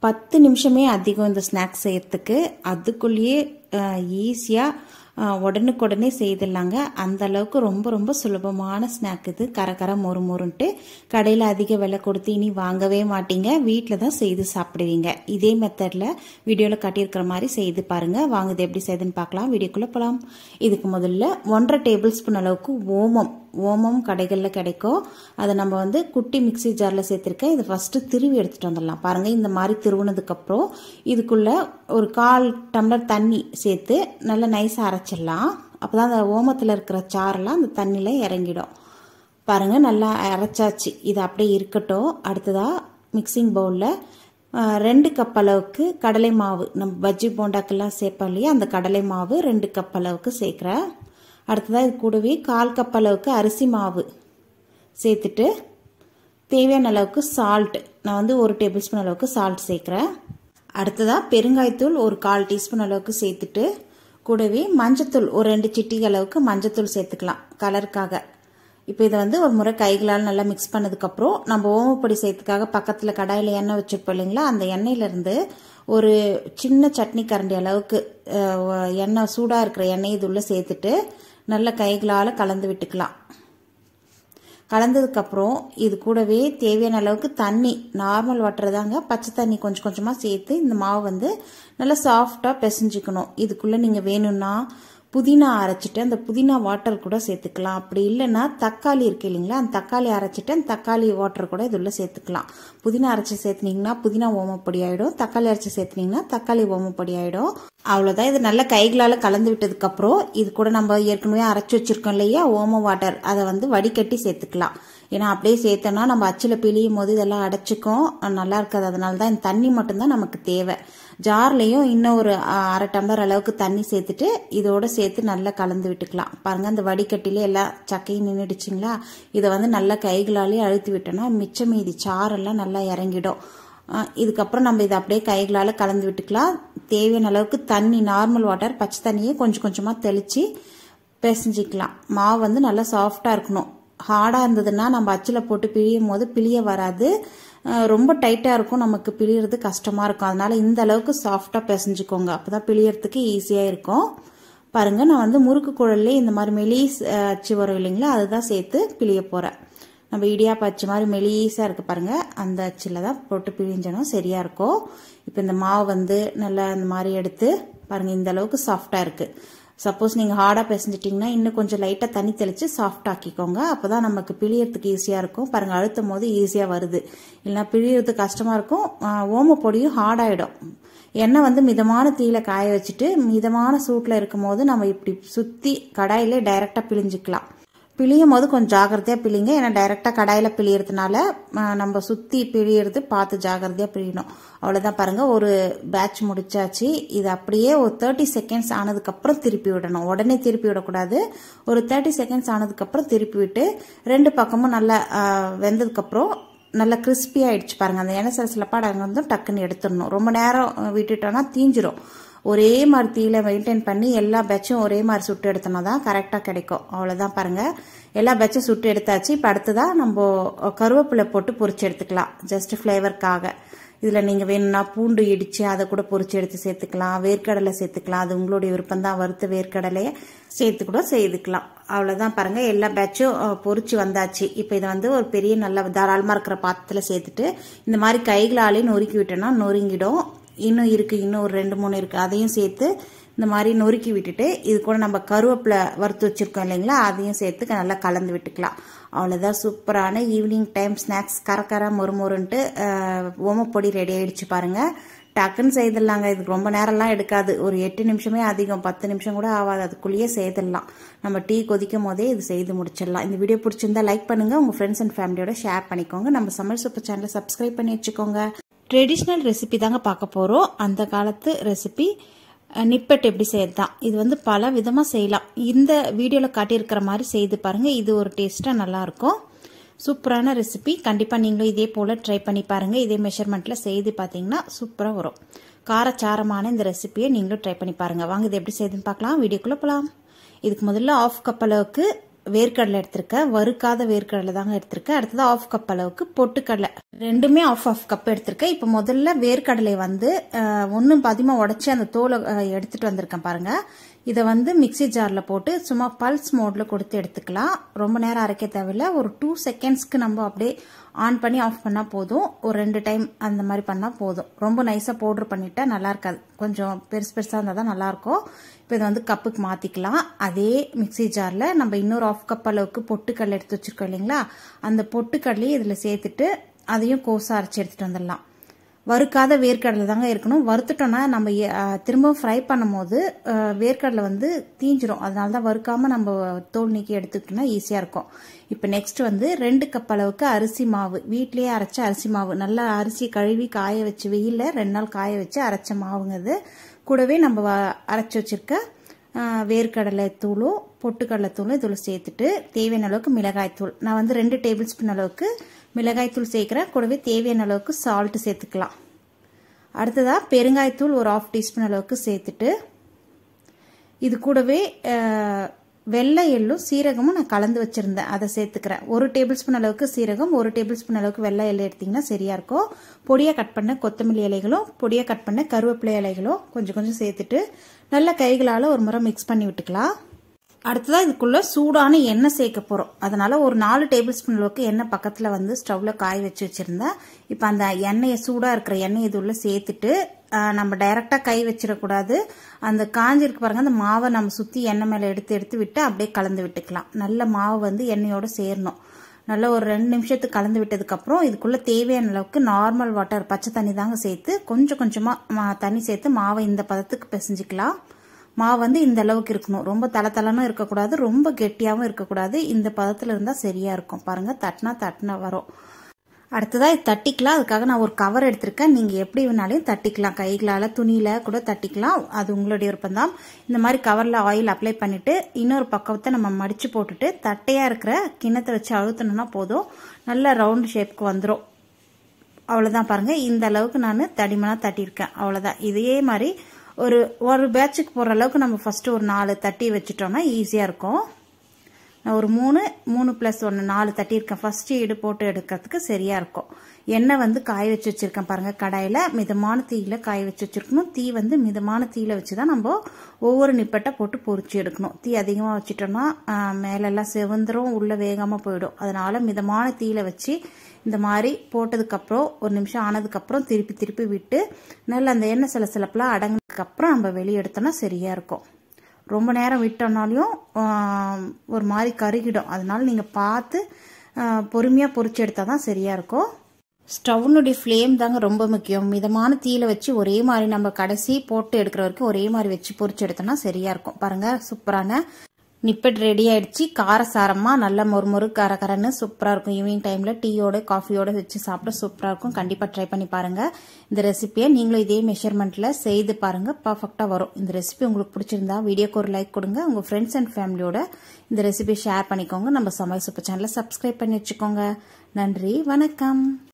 10 நிமிஷமே அதிகம் இந்த ஸ்நாக்ஸ் செய்யறதுக்கு. அதுக்குள்ளேயே ஈஸியாக உடனுக்குடனே செய்திடலாங்க. அந்த அளவுக்கு ரொம்ப ரொம்ப சுலபமான ஸ்நாக் இது. கர மொறு மொறுன்ட்டு கடையில் அதிக விலை கொடுத்து இனி வாங்கவே மாட்டீங்க. வீட்டில் தான் செய்து சாப்பிடுவீங்க. இதே மெத்தடில் வீடியோவில் காட்டியிருக்கிற மாதிரி செய்து பாருங்கள். வாங்க இது எப்படி செய்யுதுன்னு பார்க்கலாம். வீடியோக்குள்ளே போகலாம். இதுக்கு முதல்ல 1.5 டேபிள் ஸ்பூன் அளவுக்கு ஓமம் கடைகளில் கிடைக்கும். அதை நம்ம வந்து குட்டி மிக்சி ஜாரில் சேர்த்துருக்கேன். இதை ஃபஸ்ட்டு திருவி எடுத்துகிட்டு வந்துடலாம். பாருங்கள், இந்த மாதிரி திருவுனதுக்கப்புறம் இதுக்குள்ளே ஒரு 1/4 டம்ளர் தண்ணி சேர்த்து நல்லா நைஸாக அரைச்சிடலாம். அப்போ தான் அந்த ஓமத்தில் இருக்கிற சாரெல்லாம் அந்த தண்ணியில் இறங்கிடும். பாருங்கள், நல்லா அரைச்சாச்சு. இது அப்படியே இருக்கட்டும். அடுத்ததாக மிக்சிங் பவுலில் 2 கப் அளவுக்கு கடலை மாவு, நம்ம பஜ்ஜி போண்டாக்கெல்லாம் சேர்ப்போம் இல்லையா, அந்த கடலை மாவு 2 கப் அளவுக்கு சேர்க்குறேன். அடுத்ததாக இது கூடவே 1/4 கப் அளவுக்கு அரிசி மாவு சேர்த்துட்டு தேவையான அளவுக்கு சால்ட், நான் வந்து 1 டேபிள் ஸ்பூன் அளவுக்கு சால்ட் சேர்க்குறேன். அடுத்ததாக பெருங்காயத்தூள் ஒரு 1/4 டீஸ்பூன் அளவுக்கு சேர்த்துட்டு கூடவே மஞ்சத்தூள் ஒரு 2 சிட்டிகை அளவுக்கு மஞ்சத்தூள் சேர்த்துக்கலாம் கலருக்காக. இப்போ இதை வந்து ஒரு முறை கைகளால் நல்லா மிக்ஸ் பண்ணதுக்கப்புறம் நம்ம ஓமப்பொடி சேர்த்துக்காக பக்கத்தில் கடாயில் எண்ணெய் வச்சுருப்போம் இல்லைங்களா, அந்த எண்ணெயிலேருந்து ஒரு சின்ன சட்னி கரண்டி அளவுக்கு எண்ணெய் சூடாக இருக்கிற எண்ணெய் இது உள்ளே சேர்த்துட்டு நல்லா கைகளால் கலந்து விட்டுக்கலாம். கலந்ததுக்கப்புறம் இது கூடவே தேவையான அளவுக்கு தண்ணி, நார்மல் வாட்டர் தாங்க, பச்சை தண்ணி கொஞ்சம் கொஞ்சமாக சேர்த்து இந்த மாவு வந்து நல்லா சாஃப்டாக பிசைஞ்சிக்கணும். இதுக்குள்ளே நீங்கள் வேணும்னா புதினா அரைச்சிட்டு அந்த புதினா வாட்டர் கூட சேர்த்துக்கலாம். அப்படி இல்லைன்னா தக்காளி இருக்கு இல்லைங்களா, அந்த தக்காளி அரைச்சிட்டு அந்த தக்காளி வாட்டர் கூட இது உள்ள சேர்த்துக்கலாம். புதினா அரைச்சி சேர்த்துனீங்கன்னா புதினா ஓமப்பொடி ஆகிடும். தக்காளி அரைச்சி சேர்த்துனீங்கன்னா தக்காளி ஓமப்பொடி ஆகிடும். அவ்வளோதான். இது நல்லா கைகளால் கலந்து விட்டதுக்கப்புறம் இது கூட நம்ம ஏற்கனவே அரைச்சி வச்சிருக்கோம் இல்லையா ஓம வாட்டர், அதை வந்து வடிகட்டி சேர்த்துக்கலாம். ஏன்னா அப்படியே சேர்த்தோன்னா நம்ம அச்சில் பிழியும் போது இதெல்லாம் அடைச்சிக்கும், நல்லா இருக்காது. அதனால தான் இந்த தண்ணி மட்டும்தான் நமக்கு தேவை. ஜார்லையும் இன்னும் ஒரு 1/2 டம்ளர் அளவுக்கு தண்ணி சேர்த்துட்டு இதோட சேர்த்து நல்லா கலந்து விட்டுக்கலாம். பாருங்கள், அந்த வடிகட்டிலே எல்லா சக்கையும் நின்றுடுச்சிங்களா. இதை வந்து நல்லா கைகளாலே அழுத்தி விட்டோன்னா மிச்ச மீதி சாரெல்லாம் நல்லா இறங்கிடும். இதுக்கப்புறம் நம்ம இதை அப்படியே கைகளால் கலந்து விட்டுக்கலாம். தேவையான அளவுக்கு தண்ணி, நார்மல் வாட்டர், பச்சை தண்ணியை கொஞ்சம் கொஞ்சமாக தெளித்து பிசைஞ்சிக்கலாம். மாவு வந்து நல்லா சாஃப்டாக இருக்கணும். ஹார்டாக இருந்ததுன்னா நம்ம அச்சில் போட்டு பிழியும் போது பிழிய வராது. ரொம்ப டைட்டாக இருக்கும், நமக்கு பிழியறது கஷ்டமாக இருக்கும். அதனால் இந்த அளவுக்கு சாஃப்டாக பிசைஞ்சிக்கோங்க. அப்போ தான் பிழியறதுக்கு ஈஸியாக இருக்கும். பாருங்கள், நான் வந்து முறுக்கு குழல்லே இந்த மாதிரி மெலிஸ் அச்சு வரும் இல்லைங்களா, அதுதான் சேர்த்து பிழிய போகிறேன். நம்ம இடியாப்ப அச்சு மாதிரி மெலிஸாக இருக்குது பாருங்கள், அந்த அச்சில் தான் போட்டு பிழிஞ்சணும், சரியாக இருக்கும். இப்போ இந்த மாவு வந்து நல்லா இந்த மாதிரி எடுத்து பாருங்கள், இந்த அளவுக்கு சாஃப்டாக இருக்குது. சப்போஸ் நீங்கள் ஹார்டாக பிசைஞ்சிட்டிங்கன்னா இன்னும் கொஞ்சம் லைட்டாக தண்ணி தெளித்து சாஃப்ட் ஆக்கிக்கோங்க. அப்போ தான் நமக்கு பிழியறதுக்கு ஈஸியாக இருக்கும். பாருங்கள், அழுத்தும் போது ஈஸியாக வருது. இல்லைனா பிழியறதுக்கு கஷ்டமாக இருக்கும். ஓமப்பொடியும் ஹார்டாகிடும். எண்ணெய் வந்து மிதமான தீயில காய வச்சுட்டு மிதமான சூட்டில் இருக்கும் போது நம்ம இப்படி சுற்றி கடாயிலே டைரெக்டாக பிழிஞ்சிக்கலாம். பிழியும் போது கொஞ்சம் ஜாகிரதையாக பிழிங்க. ஏன்னா டைரெக்டாக கடாயில் பிழியறதுனால நம்ம சுற்றி பிழியறது பார்த்து ஜாகிரதையாக பிழியணும். அவ்வளோதான். பாருங்கள், ஒரு பேட்ச் முடிச்சாச்சு. இது அப்படியே ஒரு 30 செகண்ட்ஸ் ஆனதுக்கப்புறம் திருப்பி விடணும். உடனே திருப்பி விடக்கூடாது. ஒரு 30 செகண்ட்ஸ் ஆனதுக்கப்புறம் திருப்பி விட்டு 2 பக்கமும் நல்லா வெந்ததுக்கப்புறம் நல்லா கிறிஸ்பி ஆகிடுச்சு. பாருங்கள், அந்த எண்ணெய் சரசில் பாடாங்க வந்து டக்குன்னு எடுத்துடணும். ரொம்ப நேரம் விட்டுட்டோன்னா தீஞ்சிரும். ஒரே மாதிரி தீயில மெயின்டைன் பண்ணி எல்லா பேட்சும் ஒரே மாதிரி சுட்டு எடுத்தோம்னா தான் கரெக்டாக கிடைக்கும். அவ்வளோதான். பாருங்கள், எல்லா பேட்சும் சுட்டு எடுத்தாச்சு. இப்போ அடுத்ததான் நம்ம கருவேப்பிலை போட்டு பொரிச்சு எடுத்துக்கலாம், ஜஸ்ட் ஃப்ளேவருக்காக. இதில் நீங்கள் வேணும்னா பூண்டு இடித்து அதை கூட பொரிச்சு எடுத்து சேர்த்துக்கலாம், வேர்க்கடலை சேர்த்துக்கலாம், அது உங்களுடைய விருப்பம் தான். வறுத்த வேர்க்கடலையை சேர்த்து கூட செய்துக்கலாம். அவ்வளோதான். பாருங்கள், எல்லா பேட்சும் பொரிச்சு வந்தாச்சு. இப்போ இதை வந்து ஒரு பெரிய நல்ல தாராளமாக இருக்கிற பாத்திரத்தில் சேர்த்துட்டு இந்த மாதிரி கைகளாலே நொறுக்கி விட்டோன்னா நொறுங்கிடும். இன்னும் இருக்குது, இன்னும் ஒரு 2-3 இருக்குது, அதையும் சேர்த்து இந்த மாதிரி நொறுக்கி விட்டுட்டு இது கூட நம்ம கருவேப்பிலை வறுத்து வச்சுருக்கோம் இல்லைங்களா, அதையும் சேர்த்து நல்லா கலந்து விட்டுக்கலாம். அவ்வளோதான். சூப்பரான ஈவினிங் டைம் ஸ்நாக்ஸ் கர மொறுன்ட்டு ஓமப்பொடி ரெடி ஆகிடுச்சு. பாருங்கள், டக்குன்னு செய்திடலாங்க. இதுக்கு ரொம்ப நேரம்லாம் எடுக்காது. ஒரு 8 நிமிஷமே அதிகம், 10 நிமிஷம் கூட ஆகாது. அதுக்குள்ளேயே செய்திடலாம். நம்ம டீ கொதிக்கும் போதே இது செய்து முடிச்சிடலாம். இந்த வீடியோ பிடிச்சிருந்தா லைக் பண்ணுங்கள், உங்கள் ஃப்ரெண்ட்ஸ் அண்ட் ஃபேமிலியோட ஷேர் பண்ணிக்கோங்க. நம்ம சமையல் சூப்பர் சேனலை சப்ஸ்கிரைப் பண்ணி வச்சுக்கோங்க. ட்ரெடிஷ்னல் ரெசிபி தாங்க பார்க்க போகிறோம். அந்த காலத்து ரெசிபி நிப்பெட் எப்படி செய்யறது தான். இது வந்து பல விதமாக செய்யலாம். இந்த வீடியோவில் காட்டியிருக்கிற மாதிரி செய்து பாருங்கள். இது ஒரு டேஸ்ட்டாக நல்லாயிருக்கும். சூப்பரான ரெசிபி. கண்டிப்பாக நீங்களும் இதே போல் ட்ரை பண்ணி பாருங்கள். இதே மெஷர்மெண்ட்டில் செய்து பார்த்தீங்கன்னா சூப்பராக வரும். காரச்சாரமான இந்த ரெசிபியை நீங்களும் ட்ரை பண்ணி பாருங்கள். வாங்க இது எப்படி செய்யுதுன்னு பார்க்கலாம். வீடியோக்குள்ளே போகலாம். இதுக்கு முதல்ல 1/2 கப் அளவுக்கு வேர்க்கடலை எடுத்திருக்கேன். வறுக்காத வேர்க்கடலை தாங்க எடுத்திருக்கேன். அடுத்தது 1/2 கப் அளவுக்கு பொட்டுக்கடலை, ரெண்டுமே 1/2 கப் எடுத்திருக்கேன். இப்போ முதல்ல வேர்க்கடலை வந்து ஒன்றும் பாதியமாக உடச்சி அந்த தோலை எடுத்துட்டு வந்திருக்கேன் பாருங்க. இதை வந்து மிக்சி ஜாரில் போட்டு சும்மா பல்ஸ் மோடில் கொடுத்து எடுத்துக்கலாம். ரொம்ப நேரம் அரைக்க தேவையில்லை. ஒரு 2 செகண்ட்ஸ்க்கு நம்ம அப்படியே ஆன் பண்ணி ஆஃப் பண்ணால் போதும். ஒரு 2 டைம் அந்த மாதிரி பண்ணால் போதும். ரொம்ப நைஸாக பவுட்ரு பண்ணிட்டா நல்லா இருக்காது. கொஞ்சம் பெருசு பெருசாக இருந்தால் தான் நல்லாயிருக்கும். இப்போ இதை வந்து கப்புக்கு மாற்றிக்கலாம். அதே மிக்சி ஜாரில் நம்ம இன்னொரு 1/2 கப் அளவுக்கு பொட்டுக்கடலை எடுத்து வச்சுருக்கோம் இல்லைங்களா, அந்த பொட்டுக்கடலையும் இதில் சேர்த்துட்டு அதையும் கோஸாக அரைச்சி எடுத்துகிட்டு வந்துடலாம். வறுக்காத வேர்க்கடலை தாங்க இருக்கணும். வறுத்துட்டோம்னா நம்ம திரும்பவும் ஃப்ரை பண்ணும் போது வேர்க்கடலை வந்து தீஞ்சிரும். அதனால தான் வறுக்காமல் நம்ம தோல் நீக்கி எடுத்துக்கிட்டோம்னா ஈஸியாக இருக்கும். இப்போ நெக்ஸ்ட் வந்து 2 கப் அளவுக்கு அரிசி மாவு, வீட்டிலேயே அரைச்ச அரிசி மாவு, நல்லா அரிசி கழுவி காய வச்சு வெயிலில் 2 நாள் காய வச்சு அரைச்ச மாவுங்க இது. கூடவே நம்ம அரைச்சி வச்சிருக்க வேர்க்கடலை தூளும் பொட்டுக்கடலை தூளும் இதில் சேர்த்துட்டு தேவையான அளவுக்கு மிளகாய் தூள், நான் வந்து 2 டேபிள் ஸ்பூன் அளவுக்கு மிளகாய் தூள் சேர்க்குறேன். கூடவே தேவையான அளவுக்கு சால்ட் சேர்த்துக்கலாம். அடுத்ததாக பெருங்காயத்தூள் ஒரு 1/2 டீஸ்பூன் அளவுக்கு சேர்த்துட்டு இது கூடவே வெள்ளை எள்ளும் சீரகமும் நான் கலந்து வச்சுருந்தேன், அதை சேர்த்துக்கிறேன். 1 டேபிள் ஸ்பூன் அளவுக்கு சீரகம், 1 டேபிள் ஸ்பூன் அளவுக்கு வெள்ளை எள்ளு எடுத்திங்கன்னா சரியாக இருக்கும். பொடியாக கட் பண்ண கொத்தமல்லி இலைகளும் பொடியாக கட் பண்ண கருவேப்பிலை இலைகளும் கொஞ்சம் கொஞ்சம் சேர்த்துட்டு நல்லா கைகளால் ஒரு முறை மிக்ஸ் பண்ணி விட்டுக்கலாம். அடுத்ததாக இதுக்குள்ளே சூடான எண்ணெய் சேர்க்க போகிறோம். அதனால் ஒரு 4 டேபிள் ஸ்பூன் அளவுக்கு எண்ணெய் பக்கத்தில் வந்து ஸ்டவ்வில் காய வச்சு வச்சுருந்தேன். இப்போ அந்த எண்ணெயை சூடாக இருக்கிற எண்ணெய் இது உள்ள சேர்த்துட்டு நம்ம டைரெக்டாக கை வச்சிடக்கூடாது. அந்த காஞ்சிருக்கு பாருங்கள், அந்த மாவை நம்ம சுற்றி எண்ணெய் மேலே எடுத்து விட்டு அப்படியே கலந்து விட்டுக்கலாம். நல்ல மாவு வந்து எண்ணெயோடு சேரணும். நல்லா ஒரு 2 நிமிஷத்துக்கு கலந்து விட்டதுக்கப்புறம் இதுக்குள்ளே தேவையான அளவுக்கு நார்மல் வாட்டர், பச்சை தண்ணி தாங்க சேர்த்து கொஞ்சம் கொஞ்சமாக தண்ணி சேர்த்து மாவை இந்த பதத்துக்கு பிசைஞ்சிக்கலாம். மாவு வந்து இந்த அளவுக்கு இருக்கணும். ரொம்ப தளத்தளனும் இருக்கக்கூடாது, ரொம்ப கெட்டியாகவும் இருக்கக்கூடாது. இந்த பதத்தில் இருந்தால் சரியாக இருக்கும். பாருங்கள், தட்டினா வரும். அடுத்ததாக இது தட்டிக்கலாம். அதுக்காக நான் ஒரு கவர் எடுத்திருக்கேன். நீங்கள் எப்படி வேணாலும் தட்டிக்கலாம். கைகளால் துணியில் கூட தட்டிக்கலாம். அது உங்களுடைய விருப்பம்தான். இந்த மாதிரி கவரில் ஆயில் அப்ளை பண்ணிவிட்டு இன்னொரு பக்கத்தை நம்ம மடித்து போட்டுட்டு தட்டையாக இருக்கிற கிண்ணத்தை வச்சு அழுத்தணும்னா போதும். நல்ல ரவுண்ட் ஷேப்புக்கு வந்துடும். அவ்வளோதான். பாருங்கள், இந்த அளவுக்கு நான் தடிமனாக தட்டியிருக்கேன். அவ்வளோதான். இதே மாதிரி ஒரு பேட்சுக்கு போடுற அளவுக்கு நம்ம ஃபஸ்ட்டு ஒரு 4 தட்டி வச்சுட்டோம்னா ஈஸியாக இருக்கும். நான் ஒரு 3 + 1 4 தட்டியிருக்கேன். ஃபஸ்ட்டு ஈடு போட்டு எடுக்கிறதுக்கு சரியாக இருக்கும். எண்ணெய் வந்து காய வச்சு வச்சுருக்கேன் பாருங்கள். கடாயில் மிதமான தீயில் காய வச்சு வச்சுருக்கணும். தீ வந்து மிதமான தீயில் வச்சு தான் நம்ம ஒவ்வொரு நிப்பட்டை போட்டு பொரிச்சு எடுக்கணும். தீ அதிகமாக வச்சுட்டோம்னா மேலெல்லாம் செவந்துரும், உள்ளே வேகாமல் போயிடும். அதனால் மிதமான தீயில் வச்சு இந்த மாதிரி போட்டதுக்கப்புறம் ஒரு நிமிஷம் ஆனதுக்கப்புறம் திருப்பி விட்டு நல்லா அந்த எண்ணெய் சிலசிலப்பெல்லாம் அடங்கினதுக்கப்புறம் நம்ம வெளியே எடுத்தோம்னா சரியாக இருக்கும். ரொம்ப நேரம் விட்டோம்னாலையும் ஒரு மாதிரி கருகிடும். அதனால நீங்கள் பார்த்து பொறுமையாக பொரிச்சு எடுத்தால் தான் சரியாக இருக்கும். ஸ்டவ்னுடைய ஃப்ளேம் தாங்க ரொம்ப முக்கியம். மிதமான தீயில வச்சு ஒரே மாதிரி நம்ம கடைசி போட்டு எடுக்கிற வரைக்கும் ஒரே மாதிரி வச்சு பொரிச்சு எடுத்தோம்னா சரியாக இருக்கும். பாருங்கள், சூப்பரான நிப்பட் ரெடி ஆயிடுச்சு. காரசாரமாக நல்ல மொறு கரன்னு சூப்பராக இருக்கும். ஈவினிங் டைமில் டீயோட காஃபியோட வச்சு சாப்பிட சூப்பராக இருக்கும். கண்டிப்பாக ட்ரை பண்ணி பாருங்கள். இந்த ரெசிபியை நீங்களும் இதே மெஷர்மெண்ட்டில் செய்து பாருங்கள், பர்ஃபெக்டாக வரும். இந்த ரெசிபி உங்களுக்கு பிடிச்சிருந்தா வீடியோக்கு ஒரு லைக் கொடுங்க. உங்கள் ஃப்ரெண்ட்ஸ் அண்ட் ஃபேமிலியோட இந்த ரெசிபியை ஷேர் பண்ணிக்கோங்க. நம்ம சமையல் சூப்பர் சேனலை சப்ஸ்கிரைப் பண்ணி வச்சுக்கோங்க. நன்றி, வணக்கம்.